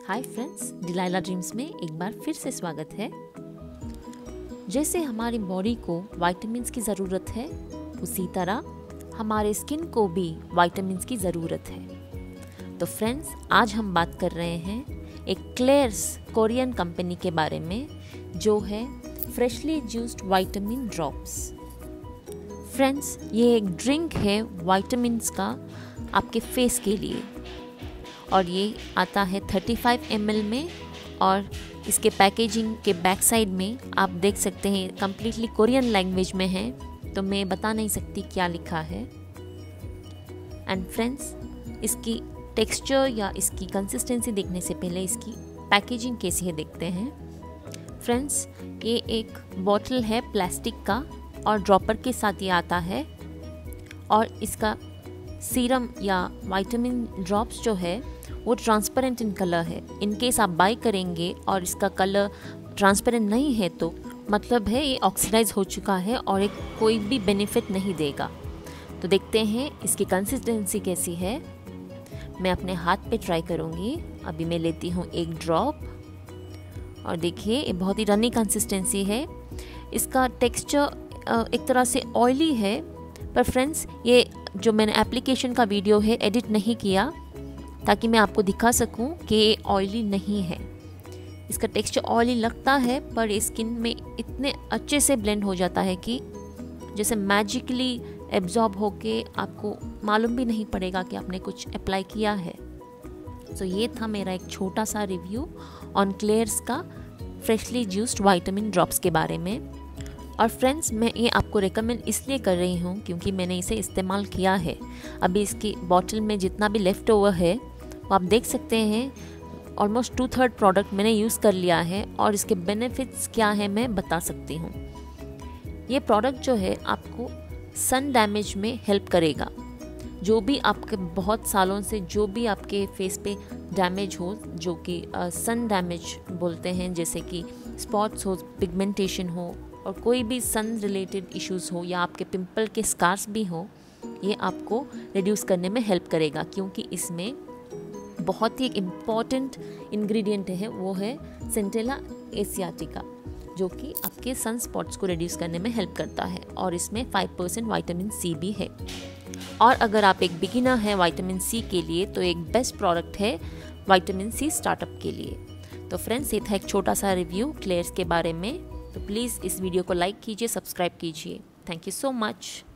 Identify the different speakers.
Speaker 1: Hi friends, Delilah dreams में एक बार फिर से स्वागत है। जैसे हमारी बॉडी को विटामिन्स की ज़रूरत है, उसी तरह हमारे स्किन को भी विटामिन्स की ज़रूरत है। तो फ्रेंड्स, आज हम बात कर रहे हैं एक क्लेयर्स कोरियन कंपनी के बारे में, जो है freshly juiced vitamin drops. Friends, ये एक ड्रिंक है विटामिन्स का आपके फेस के लिए, और ये आता है 35 ml में, और इसके पैकेजिंग के बैक साइड में आप देख सकते हैं कम्प्लीटली कोरियन लैंग्वेज में है, तो मैं बता नहीं सकती क्या लिखा है। एंड फ्रेंड्स, इसकी टेक्सचर या इसकी कंसिस्टेंसी देखने से पहले इसकी पैकेजिंग कैसी है देखते हैं। फ्रेंड्स, ये एक बॉटल है प्लास्टिक का, और ड्रॉपर के साथ ये आता है, और इसका सीरम या विटामिन ड्रॉप्स जो है वो ट्रांसपेरेंट इन कलर है। इन केस आप बाय करेंगे और इसका कलर ट्रांसपेरेंट नहीं है तो मतलब है ये ऑक्सीडाइज हो चुका है और एक कोई भी बेनिफिट नहीं देगा। तो देखते हैं इसकी कंसिस्टेंसी कैसी है। मैं अपने हाथ पे ट्राई करूँगी। अभी मैं लेती हूँ एक ड्रॉप, और देखिए ये बहुत ही रनी कंसिस्टेंसी है। इसका टेक्सचर एक तरह से ऑयली है, पर फ्रेंड्स ये जो मैंने एप्लीकेशन का वीडियो है एडिट नहीं किया ताकि मैं आपको दिखा सकूं कि ये ऑयली नहीं है। इसका टेक्सचर ऑयली लगता है, पर स्किन में इतने अच्छे से ब्लेंड हो जाता है कि जैसे मैजिकली एब्जॉर्ब होके आपको मालूम भी नहीं पड़ेगा कि आपने कुछ अप्लाई किया है। तो ये था मेरा एक छोटा सा रिव्यू ऑन क्लेयर्स का फ्रेशली जूस्ड विटामिन ड्रॉप्स के बारे में। और फ्रेंड्स, मैं ये आपको रेकमेंड इसलिए कर रही हूँ क्योंकि मैंने इसे इस्तेमाल किया है। अभी इसकी बॉटल में जितना भी लेफ़्ट ओवर है वो आप देख सकते हैं। ऑलमोस्ट 2/3 प्रोडक्ट मैंने यूज़ कर लिया है, और इसके बेनिफिट्स क्या हैं मैं बता सकती हूँ। ये प्रोडक्ट जो है आपको सन डैमेज में हेल्प करेगा। जो भी आपके बहुत सालों से जो भी आपके फेस पे डैमेज हो, जो कि सन डैमेज बोलते हैं, जैसे कि स्पॉट्स हो, पिगमेंटेशन हो, और कोई भी सन रिलेटेड इश्यूज़ हो, या आपके पिंपल के स्कार्स भी हो, ये आपको रिड्यूस करने में हेल्प करेगा। क्योंकि इसमें बहुत ही एक इम्पॉर्टेंट इंग्रेडिएंट है, वो है सेंटेला एसियाटिका, जो कि आपके सन स्पॉट्स को रिड्यूस करने में हेल्प करता है, और इसमें 5% विटामिन सी भी है। और अगर आप एक बिगिनर हैं विटामिन सी के लिए, तो एक बेस्ट प्रोडक्ट है विटामिन सी स्टार्टअप के लिए। तो फ्रेंड्स, ये था एक छोटा सा रिव्यू क्लेयर्स के बारे में। तो प्लीज़ इस वीडियो को लाइक कीजिए, सब्सक्राइब कीजिए। Thank you so much.